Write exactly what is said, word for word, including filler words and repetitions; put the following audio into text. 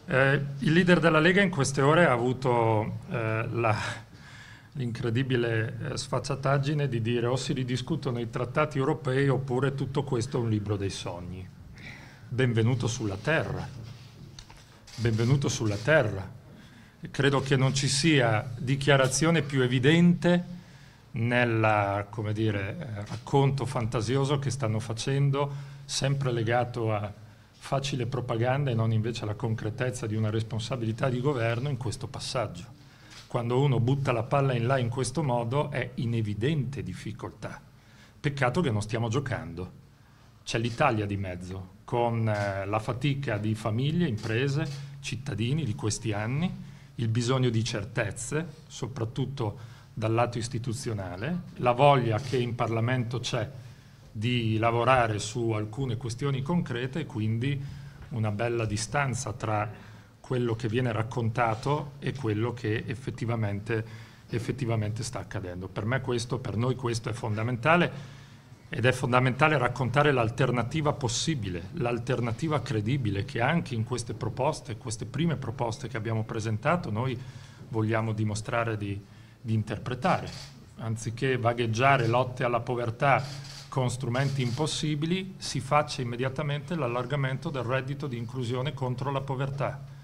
Eh, il leader della Lega in queste ore ha avuto eh, la- l'incredibile eh, sfacciataggine di dire o si ridiscutono i trattati europei oppure tutto questo è un libro dei sogni. Benvenuto sulla Terra, benvenuto sulla Terra. Credo che non ci sia dichiarazione più evidente nel, come dire, eh, racconto fantasioso che stanno facendo, sempre legato a facile propaganda e non invece alla concretezza di una responsabilità di governo in questo passaggio. Quando uno butta la palla in là in questo modo è in evidente difficoltà. Peccato che non stiamo giocando. C'è l'Italia di mezzo, con eh, la fatica di famiglie, imprese, cittadini di questi anni, il bisogno di certezze, soprattutto dal lato istituzionale, la voglia che in Parlamento c'è di lavorare su alcune questioni concrete e quindi una bella distanza tra quello che viene raccontato e quello che effettivamente, effettivamente sta accadendo. Per me questo, per noi questo è fondamentale ed è fondamentale raccontare l'alternativa possibile, l'alternativa credibile che anche in queste proposte, queste prime proposte che abbiamo presentato, noi vogliamo dimostrare di, di interpretare. Anziché vagheggiare lotte alla povertà con strumenti impossibili, si faccia immediatamente l'allargamento del reddito di inclusione contro la povertà.